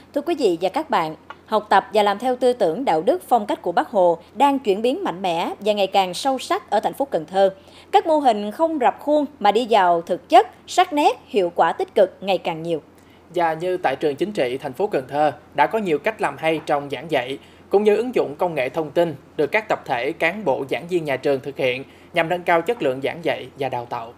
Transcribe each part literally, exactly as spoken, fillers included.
Thưa quý vị và các bạn, học tập và làm theo tư tưởng đạo đức phong cách của Bác Hồ đang chuyển biến mạnh mẽ và ngày càng sâu sắc ở thành phố Cần Thơ. Các mô hình không rập khuôn mà đi vào thực chất, sắc nét, hiệu quả tích cực ngày càng nhiều. Và như tại trường chính trị thành phố Cần Thơ đã có nhiều cách làm hay trong giảng dạy, cũng như ứng dụng công nghệ thông tin được các tập thể cán bộ giảng viên nhà trường thực hiện nhằm nâng cao chất lượng giảng dạy và đào tạo.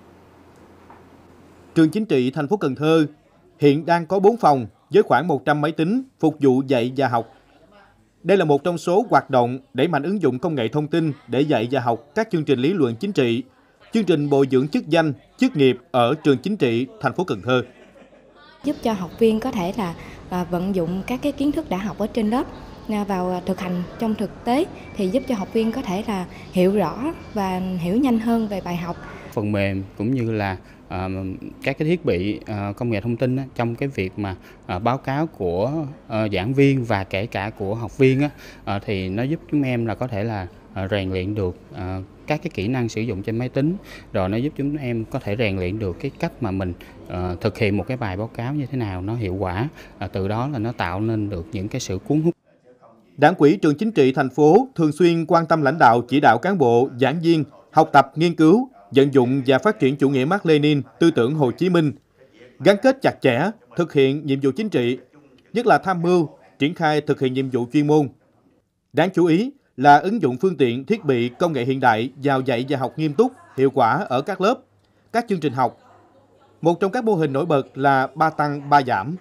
Trường chính trị thành phố Cần Thơ hiện đang có bốn phòng với khoảng một trăm máy tính phục vụ dạy và học. Đây là một trong số hoạt động đẩy mạnh ứng dụng công nghệ thông tin để dạy và học các chương trình lý luận chính trị, chương trình bồi dưỡng chức danh, chức nghiệp ở trường chính trị thành phố Cần Thơ. Giúp cho học viên có thể là, là vận dụng các cái kiến thức đã học ở trên lớp vào thực hành trong thực tế, thì giúp cho học viên có thể là hiểu rõ và hiểu nhanh hơn về bài học. Phần mềm cũng như là uh, các cái thiết bị uh, công nghệ thông tin á, trong cái việc mà uh, báo cáo của uh, giảng viên và kể cả của học viên á, uh, thì nó giúp chúng em là có thể là uh, rèn luyện được uh, các cái kỹ năng sử dụng trên máy tính, rồi nó giúp chúng em có thể rèn luyện được cái cách mà mình uh, thực hiện một cái bài báo cáo như thế nào nó hiệu quả, uh, từ đó là nó tạo nên được những cái sự cuốn hút. Đảng ủy trường chính trị thành phố thường xuyên quan tâm lãnh đạo chỉ đạo cán bộ, giảng viên học tập, nghiên cứu, vận dụng và phát triển chủ nghĩa Mác Lênin, tư tưởng Hồ Chí Minh, gắn kết chặt chẽ, thực hiện nhiệm vụ chính trị, nhất là tham mưu, triển khai thực hiện nhiệm vụ chuyên môn. Đáng chú ý là ứng dụng phương tiện, thiết bị, công nghệ hiện đại vào dạy và học nghiêm túc, hiệu quả ở các lớp, các chương trình học. Một trong các mô hình nổi bật là ba tăng ba giảm.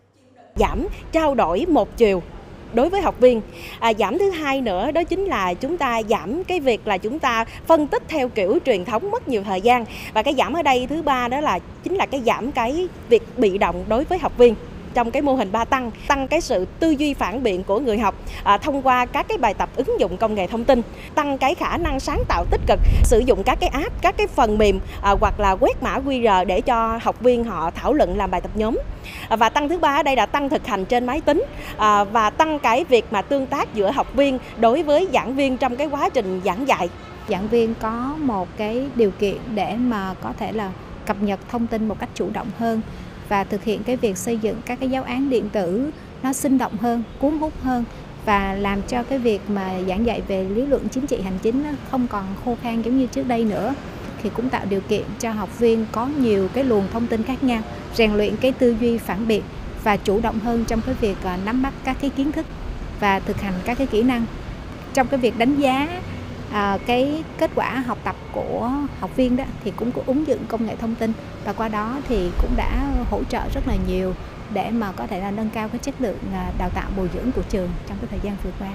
Giảm trao đổi một chiều đối với học viên. À, giảm thứ hai nữa đó chính là chúng ta giảm cái việc là chúng ta phân tích theo kiểu truyền thống mất nhiều thời gian. Và cái giảm ở đây thứ ba đó là chính là cái giảm cái việc bị động đối với học viên. Trong cái mô hình ba tăng, tăng cái sự tư duy phản biện của người học à, thông qua các cái bài tập ứng dụng công nghệ thông tin, tăng cái khả năng sáng tạo tích cực, sử dụng các cái app, các cái phần mềm à, hoặc là quét mã quy rờ để cho học viên họ thảo luận làm bài tập nhóm. À, và tăng thứ ba ở đây là tăng thực hành trên máy tính à, và tăng cái việc mà tương tác giữa học viên đối với giảng viên trong cái quá trình giảng dạy. Giảng viên có một cái điều kiện để mà có thể là cập nhật thông tin một cách chủ động hơn và thực hiện cái việc xây dựng các cái giáo án điện tử nó sinh động hơn, cuốn hút hơn và làm cho cái việc mà giảng dạy về lý luận chính trị hành chính không còn khô khan giống như trước đây nữa, thì cũng tạo điều kiện cho học viên có nhiều cái luồng thông tin khác nhau, rèn luyện cái tư duy phản biện và chủ động hơn trong cái việc nắm bắt các cái kiến thức và thực hành các cái kỹ năng. Trong cái việc đánh giá À, cái kết quả học tập của học viên đó thì cũng có ứng dụng công nghệ thông tin và qua đó thì cũng đã hỗ trợ rất là nhiều để mà có thể là nâng cao cái chất lượng đào tạo bồi dưỡng của trường trong cái thời gian vừa qua.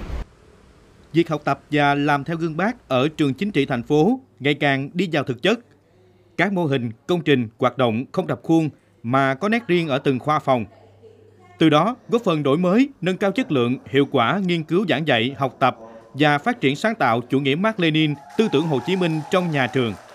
Việc học tập và làm theo gương Bác ở trường chính trị thành phố ngày càng đi vào thực chất. Các mô hình, công trình, hoạt động không rập khuôn mà có nét riêng ở từng khoa phòng. Từ đó góp phần đổi mới, nâng cao chất lượng, hiệu quả nghiên cứu giảng dạy, học tập và phát triển sáng tạo chủ nghĩa Mác Lênin, tư tưởng Hồ Chí Minh trong nhà trường.